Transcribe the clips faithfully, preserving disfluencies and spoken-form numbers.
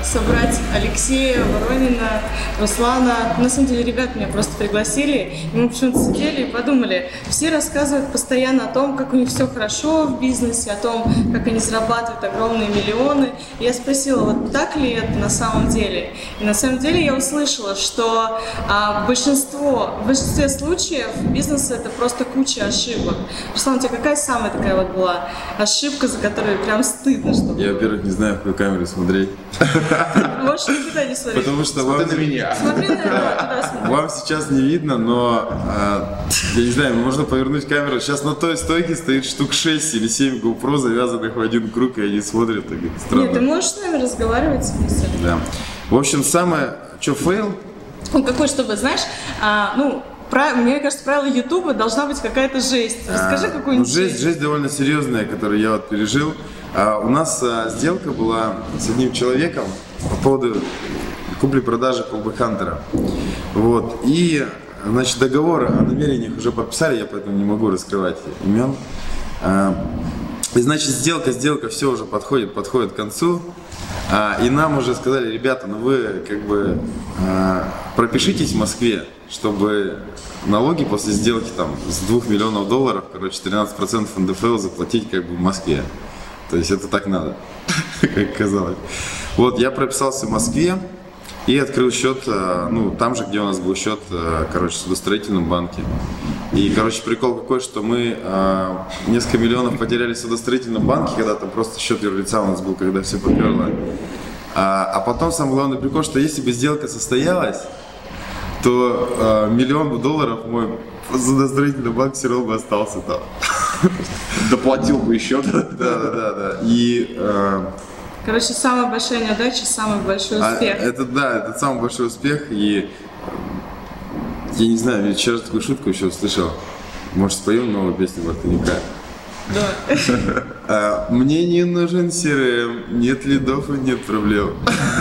собрать Алексея, Воронина, Руслана. На самом деле, ребят меня просто пригласили, и мы почему-то сидели и подумали, все рассказывают постоянно о том, как у них все хорошо в бизнесе, о том, как они зарабатывают огромные миллионы. И я спросила, вот так ли это на самом деле? И на самом деле я услышала, что а, большинство, в большинстве случаев бизнес — это просто куча ошибок. Руслан, у тебя какая самая такая вот была ошибка, за которую прям стыдно, что Я, во-первых, не знаю, в какую камеру смотреть. Можешь никуда не смотреть. Потому что вам, Смотри на меня. Смотри на туда, смотри. вам сейчас не видно, но а, я не знаю, можно повернуть камеру. Сейчас на той стойке стоит штук шесть или семь GoPro, завязанных в один круг, и они смотрят. Так странно. Нет, ты можешь с нами разговаривать? Да. В общем, самое, что фейл, Ну, какой, чтобы, знаешь, а, ну, прав- мне кажется, правило Ютуба должна быть какая-то жесть. Расскажи А, какую-нибудь ну, жесть, жесть довольно серьезная, которую я вот пережил. А, у нас а, сделка была с одним человеком по поводу купли-продажи колбы-хантера. Вот. И, значит, договор о намерениях уже подписали, я поэтому не могу раскрывать имен. А, и, значит, сделка, сделка, все уже подходит, подходит к концу. А, и нам уже сказали, ребята, ну вы как бы а, пропишитесь в Москве, чтобы налоги после сделки там с двух миллионов долларов, короче, тринадцать процентов эн дэ эф эл заплатить как бы в Москве. То есть это так надо, как казалось. Вот, я прописался в Москве и открыл счет, ну, там же, где у нас был счет, короче, в судостроительном банке. И, короче, прикол какой, что мы э, несколько миллионов потеряли в судостроительном банке, когда там просто счет юрлица у нас был, когда все поперло. А, а потом самый главный прикол, что если бы сделка состоялась, то э, миллион долларов мой судостроительный банк все равно бы остался там. Доплатил бы еще. Да, да, да, да. И э, Короче, самая большая неудача, самый большой а, успех. это да, это самый большой успех. И я не знаю, я вчера такую шутку еще услышал. Может, споем новую песню Мартынюка? Да. А, мне не нужен си эр эм, нет лидов и нет проблем.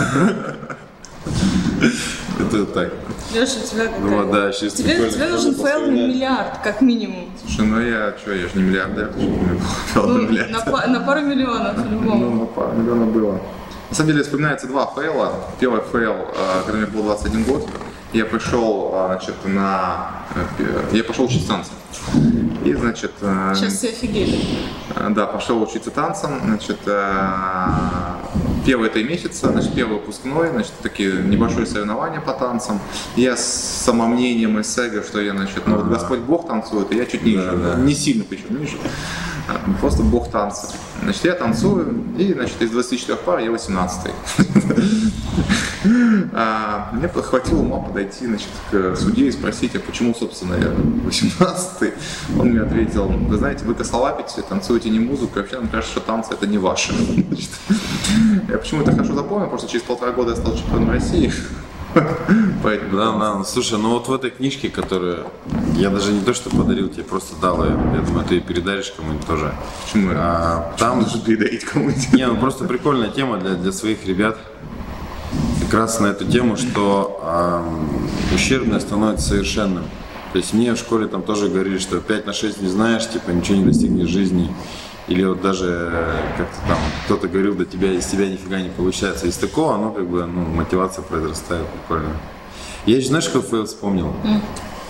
Это так. Леша, у тебя какая? Ну вот, да, сейчас Тебе, прикольно. тебе нужен Можно фейл на вспоминать. миллиард, как минимум. Слушай, ну я что, я же не миллиардер, ты что, Ну, мне блядь. на, па- на пару миллионов Ну, по-любому. на пару миллионов было. На самом деле вспоминается два фейла. Первый фейл, а, когда мне был двадцать один год, я пришел, а, значит, на... Я пошел учиться танцам. И, значит... а, Сейчас все офигели. а, Да, пошел учиться танцам, значит, а, первые три месяца, значит, первый выпускной, значит, такие небольшие соревнования по танцам. Я с самомнением и с эго, что я, значит, ну вот Господь Бог танцует, и я чуть ниже, Да, да. не сильно причем ниже, а, просто Бог танца. Значит, я танцую, и, значит, из двадцати четырёх пар я восемнадцатый. А, Мне хватило ума подойти, значит, к судье и спросить, а почему, собственно, я восемнадцатый. Он мне ответил, вы знаете, вы косолапите, танцуете не музыку, и вообще нам кажется, что танцы это не ваше. Значит, я почему это хорошо запомнил, потому что через полтора года я стал чемпионом России. Поэтому Да, да, ну, слушай, ну вот в этой книжке, которую я даже не то что подарил, тебе просто дал ее, я думаю, ты передаришь кому-нибудь тоже. почему я А, там, нужно передарить кому-нибудь? не, ну просто прикольная тема для, для своих ребят. Как раз на эту тему, что ам, ущербное становится совершенным. То есть мне в школе там тоже говорили, что пять на шесть не знаешь, типа ничего не достигнешь в жизни. Или вот даже как-то там кто-то говорил, да тебя из тебя нифига не получается. Из такого, оно как бы, ну, мотивация произрастает прикольно. Я еще, знаешь, какой фейл вспомнил? Mm.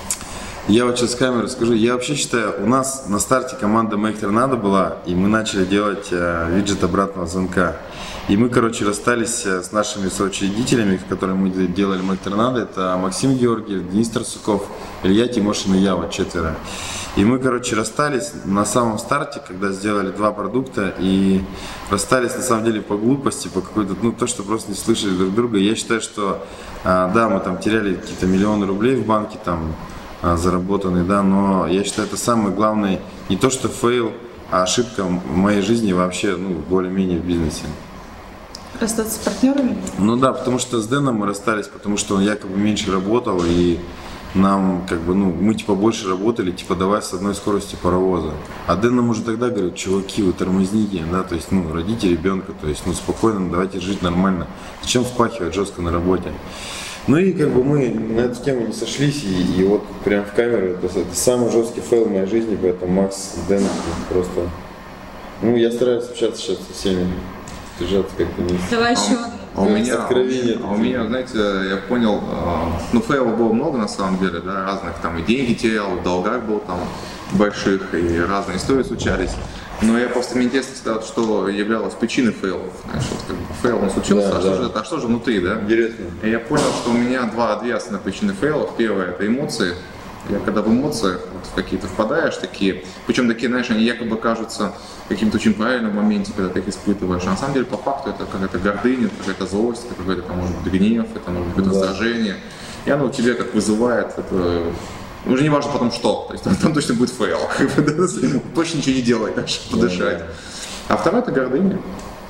Я вот сейчас с камеры скажу, я вообще считаю, у нас на старте команда Make Tornado была, и мы начали делать э, виджет обратного звонка. И мы, короче, расстались с нашими соучредителями, с которыми мы делали Make Tornado. Это Максим Георгиев, Денис Тарсуков, Илья Тимошин и я, вот четверо. И мы, короче, расстались на самом старте, когда сделали два продукта, и расстались, на самом деле, по глупости, по какой-то, ну, то, что просто не слышали друг друга. Я считаю, что, э, да, мы там теряли какие-то миллионы рублей в банке, там, заработанный, да, но я считаю, это самый главный, не то что фейл, а ошибка в моей жизни вообще, ну, более-менее в бизнесе. Расстаться с партнерами? Ну да, потому что с Дэном мы расстались, потому что он якобы меньше работал, и нам, как бы, ну, мы, типа, больше работали, типа, давай с одной скоростью паровоза. А Дэн нам уже тогда говорит, чуваки, вы тормозните, да, то есть, ну, родите ребенка, то есть, ну, спокойно, давайте жить нормально. Зачем впахивать жестко на работе? Ну и как бы мы на эту тему не сошлись, и, и вот прям в камеру, это, это самый жесткий фейл в моей жизни, поэтому Макс, Дэн, просто... Ну, я стараюсь общаться сейчас со всеми, держаться как-то вместе. Давай еще одну. А у меня, Откровение. а у меня, знаете, я понял, ну фейлов было много на самом деле, да, разных, там и деньги терял, и в долгах был там больших, и разные истории случались. Но я просто, мне интересно всегда, что являлось причиной фейлов. Знаешь, вот как бы фейл он случился, Да, а, да. что же, а что же внутри, да? Интересно. И я понял, что у меня два, две основные причины фейлов. Первое – это эмоции. Я когда в эмоциях вот, в какие-то впадаешь такие, причем такие, знаешь, они якобы кажутся каким-то очень правильным в моменте, когда ты их испытываешь. А на самом деле, по факту, это какая-то гордыня, какая-то злость, это какой-то, там, может быть, гнев, это может быть Да. раздражение. И оно тебе как вызывает это. Уже не важно потом что, то есть там, там точно будет фейл, точно ничего не делай, дальше подышать. А второе – это гордыня.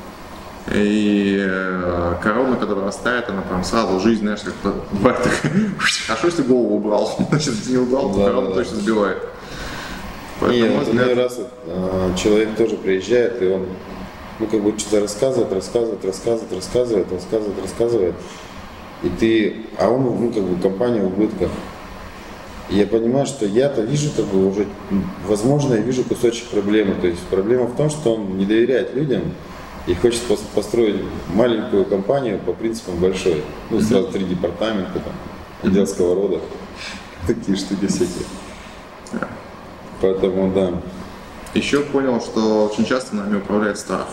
И э, корона, которая растает, она прям сразу жизнь, знаешь, как бывает так, а что если голову убрал? Значит, если не убрал, то Да, корона да. точно сбивает. Не, Поэтому, вот иной раз вот, а, человек тоже приезжает, и он, ну, как бы что-то рассказывает, рассказывает, рассказывает, рассказывает, рассказывает, рассказывает, и ты, а он, ну, как бы компания в убытках. И я понимаю, что я-то вижу, как бы уже, возможно, я вижу кусочек проблемы. То есть проблема в том, что он не доверяет людям и хочет пос- построить маленькую компанию по принципам большой. Ну, сразу три департамента, там, отдел сковородок, такие штуки всякие. Поэтому, да. Еще понял, что очень часто нами управляет страх.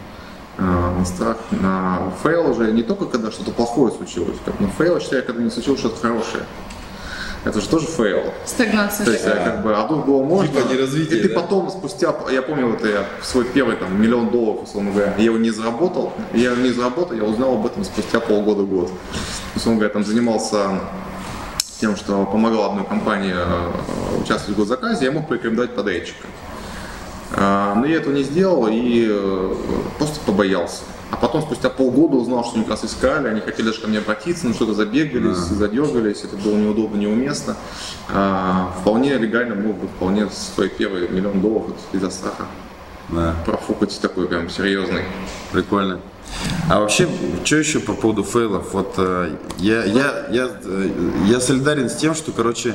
Э, Страх на фейл уже не только когда что-то плохое случилось, как на фейл, я считаю, когда не случилось что-то хорошее. Это же тоже фейл. Стагнация. То есть, такая. как бы, а тут было можно. Типа не развитие, и ты да? потом, спустя, я помню, вот я свой первый там миллион долларов, условно говоря, я его не заработал, я его не заработал, я узнал об этом спустя полгода-год. Условно говоря, там занимался тем, что помогал одной компании э, участвовать в госзаказе, я мог порекомендовать подрядчика. А, Но я этого не сделал и э, просто побоялся. А потом, спустя полгода, узнал, что они как раз искали, они хотели даже ко мне обратиться, но что-то забегались, Да. задергались, это было неудобно, неуместно. А, вполне легально мог бы вполне свой первый миллион долларов вот из-за страха Да, профукать такой прям серьезный. прикольно. А вообще, что еще по поводу фейлов? Вот э, я, я, я, э, я солидарен с тем, что, короче,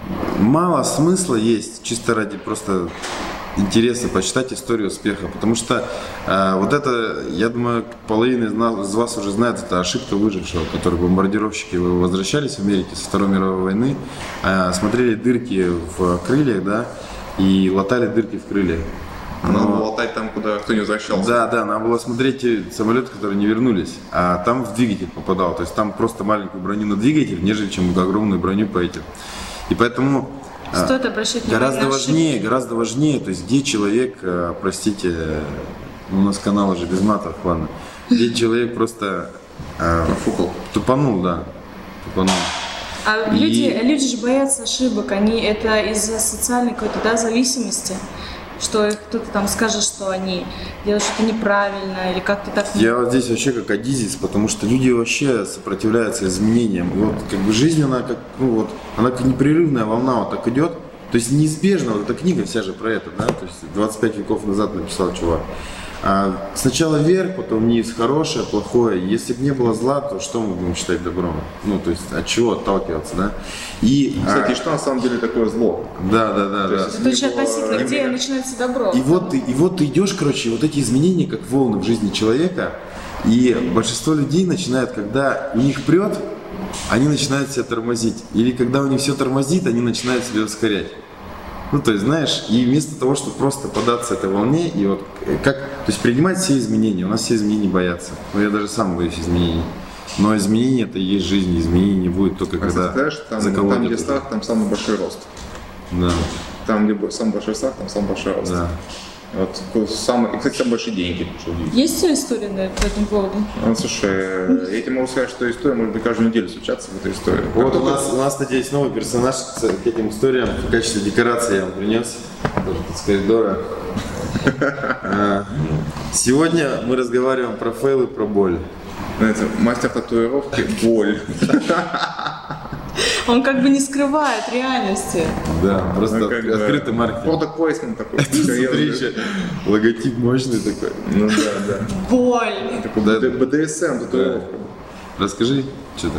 мало смысла есть чисто ради просто интереса почитать историю успеха, потому что э, вот это, я думаю, половина из, нас, из вас уже знает, это ошибка выжившего, который бомбардировщики возвращались в Америке со Второй мировой войны, э, смотрели дырки в крыльях, да, и латали дырки в крыльях. Надо Но- было латать там, куда кто не возвращался. Да, да, надо было смотреть те самолеты, которые не вернулись, а там в двигатель попадал, то есть там просто маленькую броню на двигатель, нежели чем огромную броню по этим. И поэтому а, Стоит обращать внимание гораздо на важнее, ошибки. гораздо важнее, то есть где человек, э, простите, э, у нас канал уже без матов, ладно, где человек просто э, Профукал. тупанул, да, тупанул. А И- люди, люди же боятся ошибок, они это из-за социальной какой-то, да, зависимости, что их кто-то там скажет, что они делают что-то неправильно или как-то так. Я вот здесь вообще как Адизис, потому что люди вообще сопротивляются изменениям. И вот как бы жизнь, она как, ну вот, она как непрерывная волна вот так идет. То есть неизбежно, вот эта книга вся же про это, да, то есть двадцать пять веков назад написал чувак. А сначала вверх, потом вниз, хорошее, плохое. Если бы не было зла, то что мы будем считать добром? Ну, то есть от чего отталкиваться, да? И, Кстати, а, что на самом деле такое зло? да, да, да, да. Это очень относительно, где Например, начинается добро. И вот, ты, и вот ты идешь, короче, вот эти изменения, как волны в жизни человека, и большинство людей начинают, когда у них прет, они начинают себя тормозить. Или когда у них все тормозит, они начинают себя ускорять. Ну, то есть, знаешь, и вместо того, чтобы просто податься этой волне, и вот как, то есть принимать все изменения, у нас все изменения боятся. Ну, я даже сам боюсь изменений. Но изменения это и есть жизнь, изменений не будет только когда Знаешь, там, заколотят там, где уже. страх, там самый большой рост. Да, Там либо самый большой страх, там самый большой рост. да. Вот, самый, и, кстати, самые большие деньги. Что удивительно. Есть ли история на, по этому поводу? Ну, слушай, я тебе могу сказать, что история может быть каждую неделю случаться в этой истории. Как Вот у только- нас, у нас, кстати, есть новый персонаж к этим историям. В качестве декорации я вам принес. Тоже тут с коридора. А, Сегодня мы разговариваем про фейлы, про боль. Знаете, мастер татуировки – боль. Он как бы не скрывает реальности. Да, просто Ну, как от- бы открытый маркетинг. Product placement такой. Смотри, серьезный. еще логотип мощный такой. Ну да, да. Боль. Такой Да. бэ дэ эс эм татуировка. Расскажи что-то.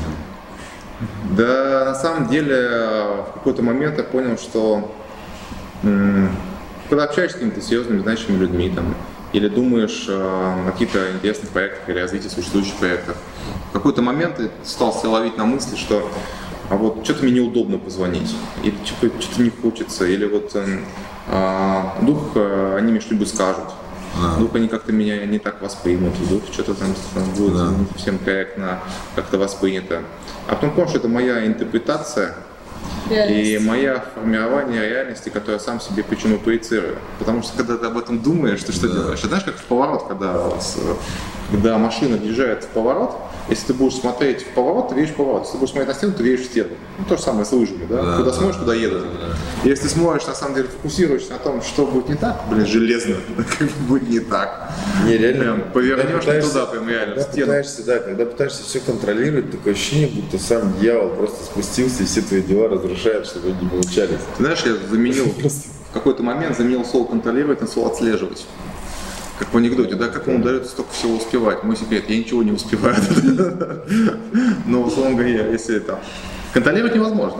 Да, на самом деле, в какой-то момент я понял, что м, когда общаешься с какими-то серьезными, значимыми людьми, там, или думаешь о каких-то интересных проектах или развитии существующих проектов. В какой-то момент ты стал себя ловить на мысли, что а вот что-то мне неудобно позвонить, или что-то, что-то не хочется, или вот э, вдруг э, они мне что-нибудь скажут, да. Вдруг они как-то меня не так воспримут, вдруг что-то там будет да. не совсем корректно как-то воспринято. А потом понял, что это моя интерпретация реальность. И моя формирование реальности, которую я сам себе почему проецирую. Потому что когда ты об этом думаешь, ты что да. делаешь? Знаешь, как в поворот, когда, когда машина въезжает в поворот, если ты будешь смотреть в поворот, ты видишь поворот. Если ты будешь смотреть на стену, ты видишь стену. Ну, то же самое с лыжами, да? да куда да, смотришь, туда едут. Да, да. Если ты смотришь, на самом деле, фокусируешься на том, что будет не так, блин, железно, как будет не так. Не, реально. Прям повернешь ты туда, прям реально, когда в стену. Пытаешься, да, когда пытаешься все контролировать, такое ощущение, будто сам дьявол просто спустился и все твои дела разрушает, чтобы они не получались. Ты знаешь, я заменил, в какой-то момент заменил слово контролировать на слово отслеживать. Как в анекдоте, да, как вам удается столько всего успевать? Мой секрет, я ничего не успеваю. Но, условно говоря, если это контролировать невозможно,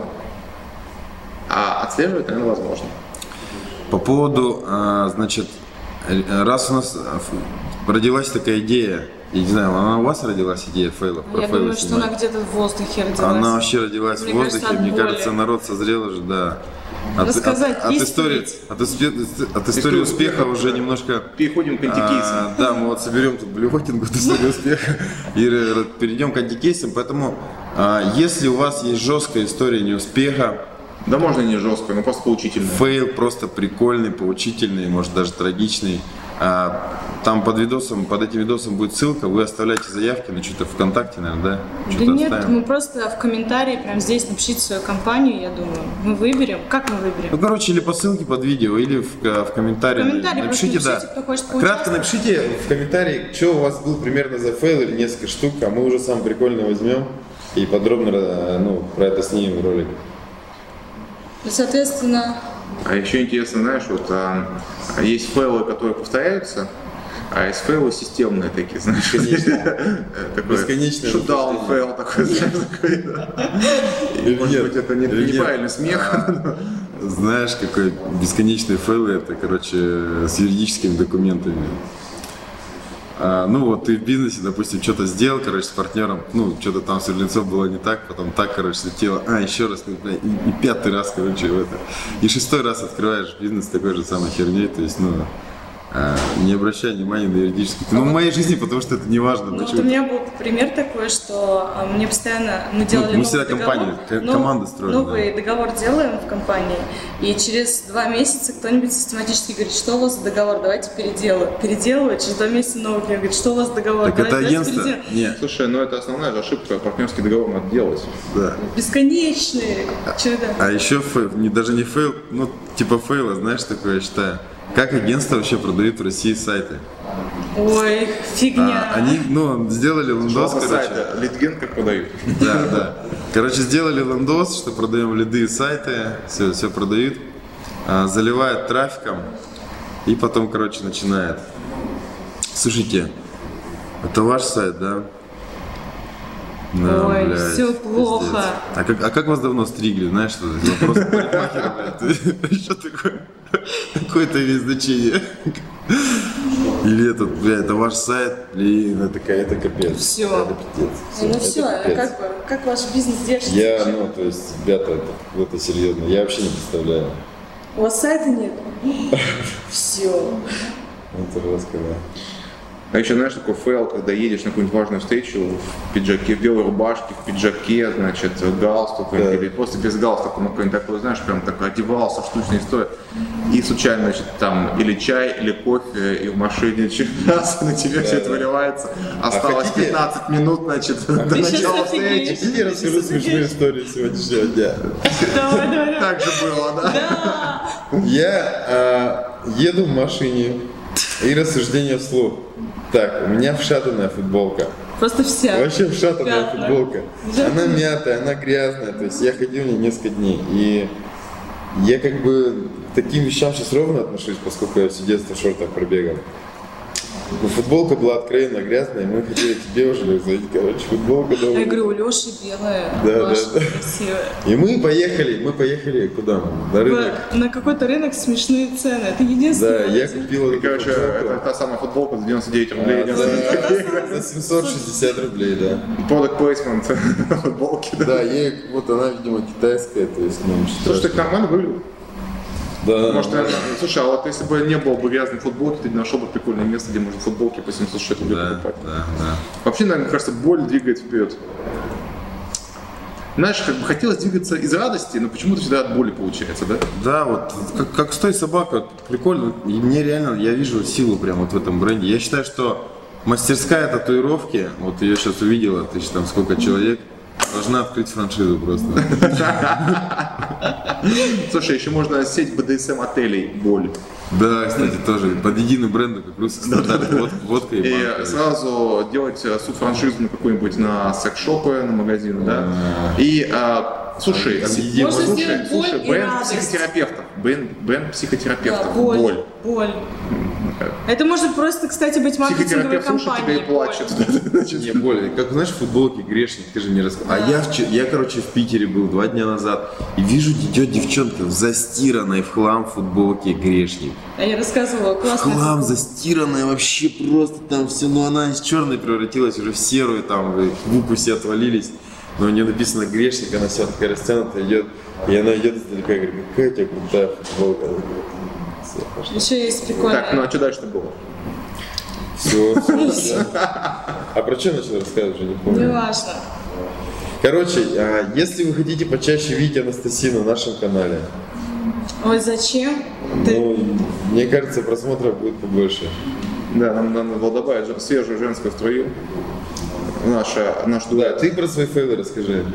а отслеживать, наверное, возможно. По поводу, значит, раз у нас родилась такая идея, я не знаю, она у вас родилась идея фейлов? Я думаю, что она где-то в воздухе родилась. Она вообще родилась в воздухе, мне кажется, народ созрел уже, да. От, Рассказать, от, от, истории, от, от истории успеха уже немножко переходим к антикейсам. А, да, мы вот соберем тут блюхотинг от истории успеха и перейдем к антикейсам. Поэтому, а, если у вас есть жесткая история неуспеха, да можно не жесткая, но просто поучительная. Фейл просто прикольный, поучительный, может даже трагичный. А, там под видосом, под этим видосом будет ссылка, вы оставляете заявки на что-то ВКонтакте, наверное, да? Да нет, оставим. Мы просто в комментарии прямо здесь напишите свою компанию, я думаю. Мы выберем. Как мы выберем? Ну, короче, или по ссылке под видео, или в, в комментарии. В комментарии напишите, напишите, да. Кто хочет Кратко напишите в комментарии, что у вас был примерно за фейл или несколько штук, а мы уже сам прикольно возьмем и подробно ну, про это снимем ролик. И, соответственно... А еще интересно, знаешь, вот а, есть фейлы, которые повторяются, а есть фейлы системные такие, знаешь. Бесконечный. Шутдаун фейл такой, знаешь, такой. Может быть, это неправильный смех. Знаешь, какой бесконечный фейл, это, короче, с юридическими документами. А, ну вот ты в бизнесе, допустим, что-то сделал, короче, с партнером, ну, что-то там с юрлицом было не так, потом так, короче, слетело, а, еще раз, ну, бля, и, и пятый раз, короче, в это. И шестой раз открываешь бизнес такой же самой херней, то есть, ну, а, не обращай внимания на юридические. Ну, в моей жизни, потому что это не важно. Ну, вот у меня был пример такой, что а, мне постоянно, мы делали ну, мы всегда компанию, команду строим. Новый да. договор делаем в компании, и через два месяца кто-нибудь систематически говорит, что у вас за договор, давайте переделывать. Переделывать, через два месяца новый клиент говорит, что у вас за договор, так давайте, это агентство? Нет. Слушай, ну это основная же ошибка, партнерский договор надо делать. Да. Бесконечные. А, а еще фейл, не, даже не фейл, ну, типа фейла, знаешь, такое, я считаю. Как агентство вообще продают в России сайты? Ой, фигня. А, они, ну, сделали лендос, короче. Сайта, лидген как продают. Да, да. Короче, сделали лендос, что продаем лиды и сайты, все, все продают, а, заливают трафиком и потом, короче, начинает. Слушайте, это ваш сайт, да? Да, ой, блядь, все плохо. А как, а как вас давно стригли, знаешь, что вопрос парикмахера, блядь, что такое? Какое-то имеет значение. Или этот, бля, это ваш сайт, или это такая, это капец. Все. Это пиздец. Все. Ну это все, а как, бы, как ваш бизнес держится? Я, ну, то есть, ребята, это, это серьезно, я вообще не представляю. У вас сайта нет? Все. Это жестко, да. А еще, знаешь, такой фейл, когда едешь на какую-нибудь важную встречу в пиджаке, в белой рубашке, в пиджаке, значит, галстук, да. Или просто без галстука, ну, какой-нибудь такой, знаешь, прям такой одевался, штучная история. И случайно, значит, там или чай, или кофе, и в машине через раз на тебя да, все это выливается. Осталось а пятнадцать минут, значит, а до начала встречи. Хотите расскажу смешную историю сегодняшнего дня? Давай, давай. Так же было, да? Я еду в машине и рассуждение вслух. Так, у меня вшатанная футболка. Просто вся. Вообще вшатанная Пятна. футболка. Она мятая, она грязная. То есть я ходил в ней несколько дней. И я как бы к таким вещам сейчас ровно отношусь, поскольку я все детство в шортах пробегал. Ну, футболка была откровенно грязная, мы хотели тебе уже сказать, короче, футболка дома. Я говорю, у Леши белая, Да, Маша да, да. красивая. И мы поехали, мы поехали куда? На рынок. В- На какой-то рынок смешные цены. Это единственное. Да, я купил И, эту короче, футболку. это та самая футболка за девяносто девять рублей. А, за, за семьсот шестьдесят рублей, да. Product placement футболки. Да. Да, ей, вот она, видимо, китайская, то есть, ну, Слушай, так нормально выглядит. да, Может, да, наверное, слушай, а вот если бы не было бы грязной футболки, ты нашел бы прикольное место, где можно футболки по семьсот шестьдесят рублей да, покупать. да, да. Вообще, наверное, кажется, боль двигает вперед. Знаешь, как бы хотелось двигаться из радости, но почему-то всегда от боли получается, да? Да, вот как, как стой собака, вот прикольно. И мне реально, я вижу силу прям вот в этом бренде. Я считаю, что мастерская татуировки, вот ее сейчас увидела, ты там сколько человек, должна открыть франшизу просто. Слушай, еще можно сеть бэ дэ эс эм отелей «Боль». Да, кстати, тоже под единым брендом, как русский стандарт, вод- водка и И банка. сразу делать э, субфраншизу на какой-нибудь, на секс-шопы, на магазины, да? И, а, слушай, Там а, едим. Можно слушай, сделать боль слушай, и бренд радость. психотерапевтов, бренд, бренд Да, психотерапевтов, боль. «Боль». Боль. Это может просто, кстати, быть маркетинговой Психотерапевт слушает тебя компанией. и плачет. Значит, Не, более, как знаешь, футболки грешник, ты же мне рассказал. А я, вчера, я, короче, в Питере был два дня назад, и вижу, идет девчонка в застиранной в хлам футболке грешник. А я рассказывала, классно. Хлам застиранная, вообще просто там все, ну она из черной превратилась уже в серую, там в упу все отвалились. Но у нее написано грешник, она вся такая растянутая идет, и она идет издалека, и говорит, какая у тебя крутая футболка. Всё, пошла. Еще есть прикольно. Так, ну а что дальше-то было? Все, все. А про что начал рассказывать, уже не помню. Неважно. Короче, а, если вы хотите почаще видеть Анастасию на нашем канале, Ой, зачем? Ты... ну, мне кажется, просмотров будет побольше. Да, нам надо было добавить же- свежую женскую струю. Наша, наш Да, дуэт. ты про свои фейлы расскажи.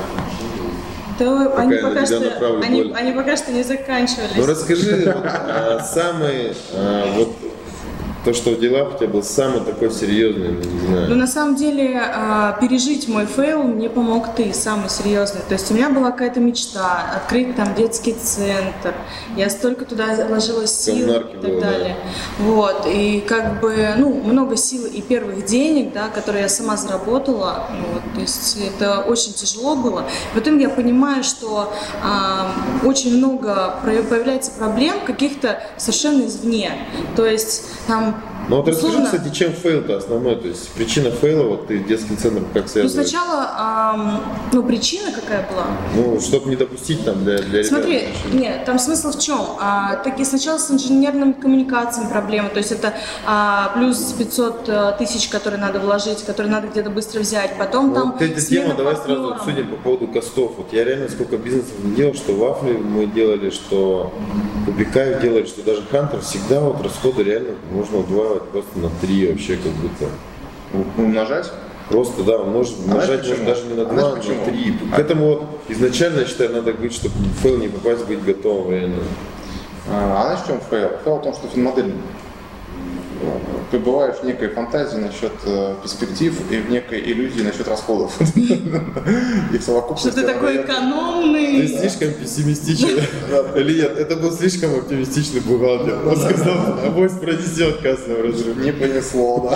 Да, они, я на пока тебя что, направлю они, боль. они пока что не заканчивались. Ну расскажи, вот, а, самый, а, вот, то, что в делах у тебя был самый такой серьезный, не Но знаю. на самом деле а, пережить мой фейл мне помог ты, самый серьезный. То есть у меня была какая-то мечта открыть там детский центр. Я столько туда вложила сил Коммунарки и так было, да. далее. Вот. И как бы, ну, много сил и первых денег, да, которые я сама заработала. Вот. То есть это очень тяжело было. В итоге я понимаю, что а, очень много про- появляется проблем каких-то совершенно извне. То есть там Ну вот расскажи, условно- кстати, чем фейл-то основной, то есть причина фейла, вот ты детским центром как Ну, связываешь? сначала, ам, ну, причина какая была? Ну, чтобы не допустить там для, для ребят. Смотри, значит. нет, там смысл в чем? А, таки сначала с инженерными коммуникациями проблемы, то есть это а, плюс пятьсот тысяч, которые надо вложить, которые надо где-то быстро взять, потом Ну, там вот эта смена тема, давай сразу партнером. обсудим по поводу костов. Вот я реально сколько бизнесов не делал, что вафли мы делали, что Кубикаев делали, что даже Хантер, всегда вот расходы реально можно удваивать просто на три вообще как будто. Умножать? Просто, да, умнож- умножать почему? можно даже не на А два, знаешь а на почему? три. К этому вот изначально, я считаю, надо быть, чтобы в фейл не попасть, быть готовым реально. А, а знаешь, в чем фейл? Фейл в том, что финмодель пребываешь в некой фантазии насчет э, перспектив и в некой иллюзии насчет расходов. И в совокупности... Что ты она такой дает- Ты экономный. слишком пессимистичный. Или нет, это был слишком оптимистичный бухгалтер. Он сказал, авось пронесет кассовый разрыв. Не понесло,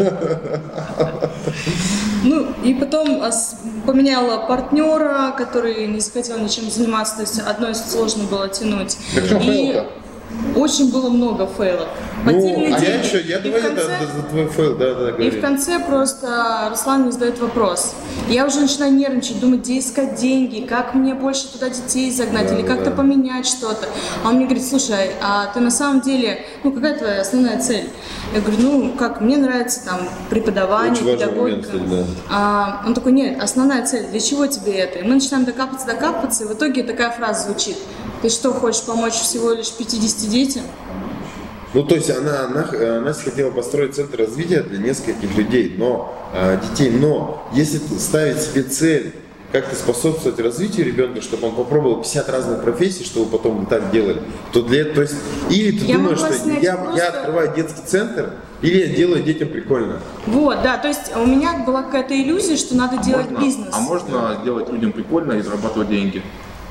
да. Ну, и потом а, с- поменяла партнера, который не захотел ничем заниматься, то есть одно из сложно было тянуть. Так в чем И фейл-то? очень было много фейлов. Ну, Потерянные а я деньги. еще, я И в давай это, конце- за за твой фейл, да, да, И говори. в конце просто Руслан мне задает вопрос. Я уже начинаю нервничать, думать, где искать деньги, как мне больше туда детей загнать Да, или как-то да. поменять что-то. А он мне говорит, слушай, а ты на самом деле, ну какая твоя основная цель? Я говорю, ну как, мне нравится там преподавание, Очень важный педагогика. момент, кстати, да. А, он такой, нет, основная цель, для чего тебе это? И мы начинаем докапываться, докапываться, и в итоге такая фраза звучит. Ты что, хочешь помочь всего лишь пятидесяти детям? Ну, то есть она, она, она хотела построить центр развития для нескольких людей, но, а, детей, но если ты ставить себе цель, как-то способствовать развитию ребенка, чтобы он попробовал пятьдесят разных профессий, чтобы потом вы так делали, то для этого, то есть, или ты Я думаешь, могла что снять я, просто- я открываю детский центр, или я делаю детям прикольно. Вот, да, то есть у меня была какая-то иллюзия, что надо делать Можно- бизнес. А можно сделать людям прикольно и зарабатывать деньги?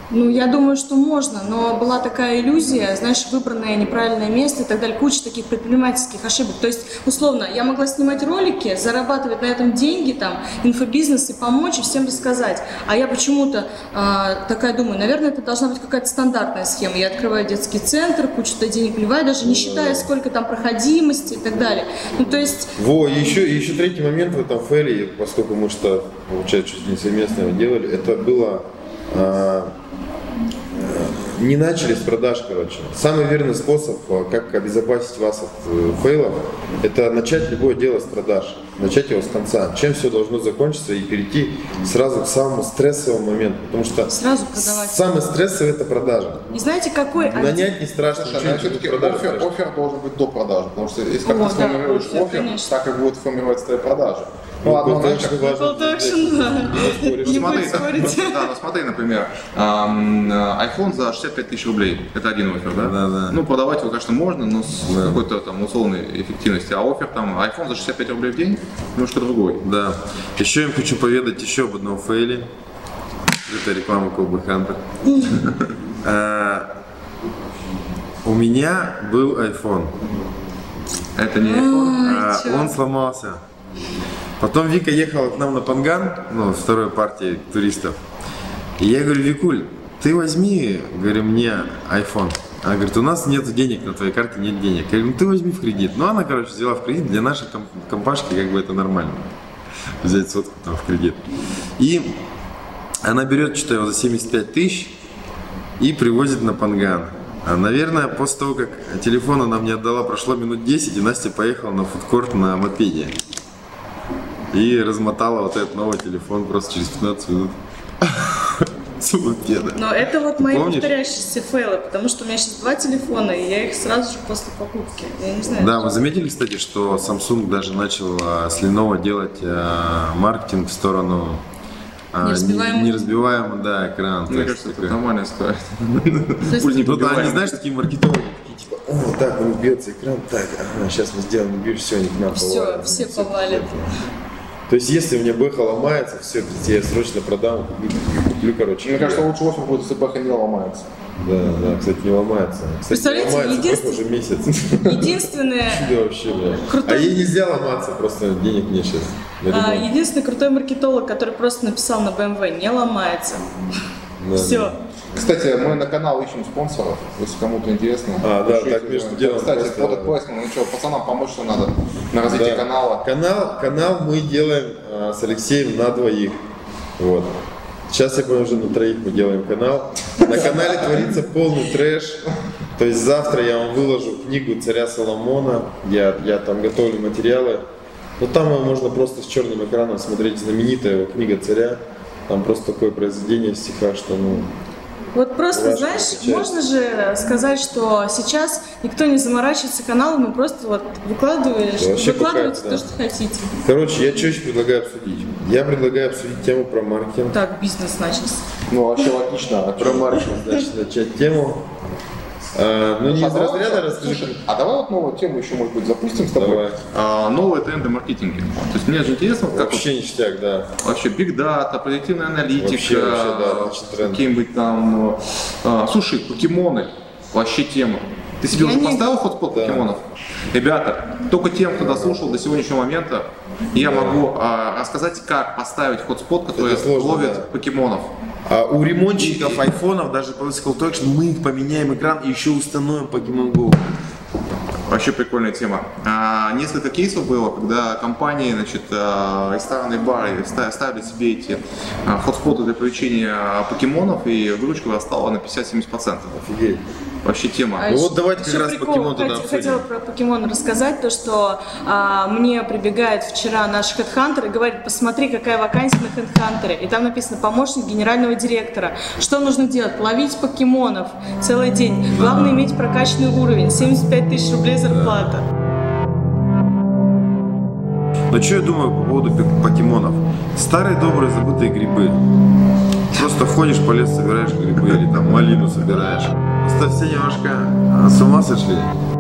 Ну, я думаю, что можно, но была такая иллюзия, знаешь, выбранное неправильное место и так далее, куча таких предпринимательских ошибок. То есть, условно, я могла снимать ролики, зарабатывать на этом деньги, там, инфобизнес и помочь, и всем рассказать. А я почему-то э, такая думаю, наверное, это должна быть какая-то стандартная схема. Я открываю детский центр, кучу туда денег вливаю, даже не считая, сколько там проходимости и так далее. Ну, то есть... Во, и еще, и еще третий момент в этом фейле, поскольку мы что, получается, чуть не совместно делали, это было... А, не начали с продаж, короче. Самый верный способ, как обезопасить вас от фейлов, это начать любое дело с продаж. Начать его с конца. Чем все должно закончиться и перейти сразу к самому стрессовому моменту. Потому что сразу продавать. Самый стрессовый это продажа. И знаете, какой... Нанять не страшно. Слушай, но все-таки оффер, оффер должен быть до продажи. Потому что если как О, ты сформируешь да, оффер, конечно. так и будет формироваться твоя продажа. Ну, Ну, ладно, знаешь, конечно, как- важно. Call to action, да. Не смотри, будет спорить. да, ну смотри, например, ам, iPhone за шестьдесят пять тысяч рублей, это один оффер, да? Да, да. Ну, продавать его, конечно, можно, но с Да. какой-то там условной эффективностью. А оффер там, iPhone за шестьдесят пять рублей в день, немножко другой. Да. Еще я им хочу поведать еще об одном фейле. Это реклама Колбы Хантер. А, У меня был iPhone. Это не iPhone. А, чё? Он сломался. Потом Вика ехала к нам на Панган, ну, второй партии туристов. И я говорю, Викуль, ты возьми, говорю, мне iPhone. Она говорит, у нас нет денег, на твоей карте нет денег. Я говорю, ну ты возьми в кредит. Ну она, короче, взяла в кредит, для нашей ком- компашки как бы это нормально. Взять сотку там в кредит. И она берет, что-то его за семьдесят пять тысяч и привозит на Панган. А, наверное, после того, как телефон она мне отдала, прошло минут десять, и Настя поехала на фудкорт на мопеде. И размотала вот этот новый телефон просто через пятнадцать минут. С мопеда. Но это вот мои Помнишь? повторяющиеся фейлы, потому что у меня сейчас два телефона, и я их сразу же после покупки. Я не знаю. Да, вы заметили, кстати, что Samsung даже начал а, с Lenovo делать а, маркетинг в сторону а, Неразбиваемый. не- неразбиваемый, да, экран. То Мне есть кажется, это такой- нормальная ситуация. То есть- Пусть не Ну да, побиваем. они, знаешь, такие маркетологи, такие типа, о, так, он бьется экран, так, ага, сейчас мы сделаем, убьешь, все, они к нам Всё, повалят. все Всё, повалят. То есть, если у меня бэха ломается, все, я срочно продам, куплю, куплю, короче. Мне кажется, лучше оффер будет, если бэха не ломается. Да, да, кстати, не ломается. Кстати, Представляете, не ломается единствен- бэха уже месяц. Единственное, Да, вообще, бля. Крутой- А ей нельзя ломаться, просто денег нет сейчас. на а, ремонт. единственный крутой маркетолог, который просто написал на бэ эм вэ, не ломается. Да, Все. да. Кстати, мы на канал ищем спонсоров, если кому-то интересно. А, да, Пишите. так между делом Кстати, просто- product placement, ну что, пацанам помочь что надо на развитие Да. канала. Канал, канал мы делаем а, с Алексеем на двоих. Вот. Сейчас я понял, уже на троих мы делаем канал. На канале творится полный трэш. То есть завтра я вам выложу книгу царя Соломона. Я, я там готовлю материалы. Но там можно просто с черным экраном смотреть знаменитая его книга царя. Там просто такое произведение в стихах, что ну. Вот просто, Важно знаешь, отвечать. можно же сказать, что сейчас никто не заморачивается каналом, и просто вот выкладываешь, Да, вообще выкладываете какая-то, то, да. что хотите. Короче, я что еще предлагаю обсудить? Я предлагаю обсудить тему про маркетинг. Так, бизнес начался. Ну, вообще логично. А Про маркетинг, значит, начать тему. А, ну, не А из давай- разряда расскажи. слушай, а давай вот новую тему еще, может быть, запустим с тобой. Давай. А, новые тренды маркетинга. То есть мне же интересно, как вот Вообще ништяк, да. вообще big data, предиктивная аналитика, Вообще, вообще, да, отличный тренд. какие-нибудь там, а, слушай, покемоны, вообще тема. Ты себе Я уже не- поставил хотспот Да. покемонов? Ребята, только тем, кто дослушал до сегодняшнего момента, я Да. могу а, рассказать, как поставить хотспот, который Это сложно, ловит да. покемонов. А у ремонтчиков айфонов даже по Call to Action мы их поменяем экран и еще установим Pokemon Go. Вообще прикольная тема. А, несколько кейсов было, когда компании, значит, а, ресторанные бары ста- ставили себе эти а, хотспоты для привлечения покемонов, и выручка вырастала на пятьдесят-семьдесят процентов. Офигеть. Вообще тема. А Ну еще- вот давайте как еще раз прикол, покемон тогда хот- обсудим. Хотела про покемон рассказать, то что а, мне прибегает вчера наш HeadHunter и говорит, посмотри, какая вакансия на HeadHunter. И там написано помощник генерального директора. Что нужно делать? Ловить покемонов целый день. Главное иметь прокачанный уровень. семьдесят пять тысяч рублей зарплата. Но что я думаю по поводу пок- покемонов? Старые добрые забытые грибы. Просто ходишь по лесу, собираешь грибы или там малину собираешь. Просто все немножко а, с ума сошли.